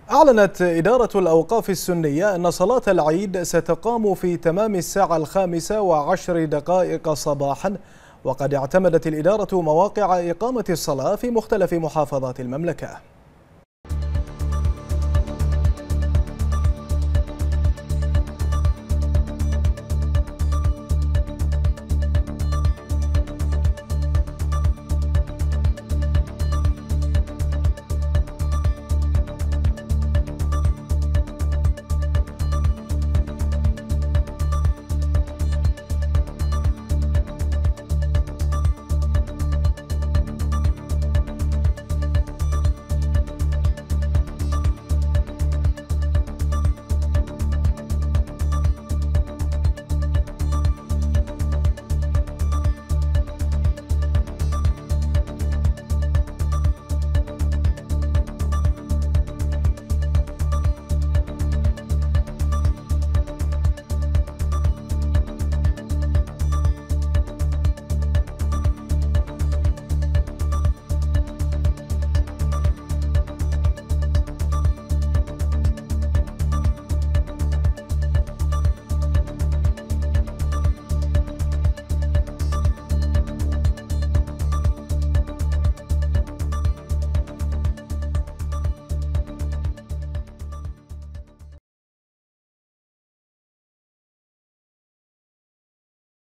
أعلنت إدارة الأوقاف السنية أن صلاة العيد ستقام في تمام 5:10 صباحا، وقد اعتمدت الإدارة مواقع إقامة الصلاة في مختلف محافظات المملكة.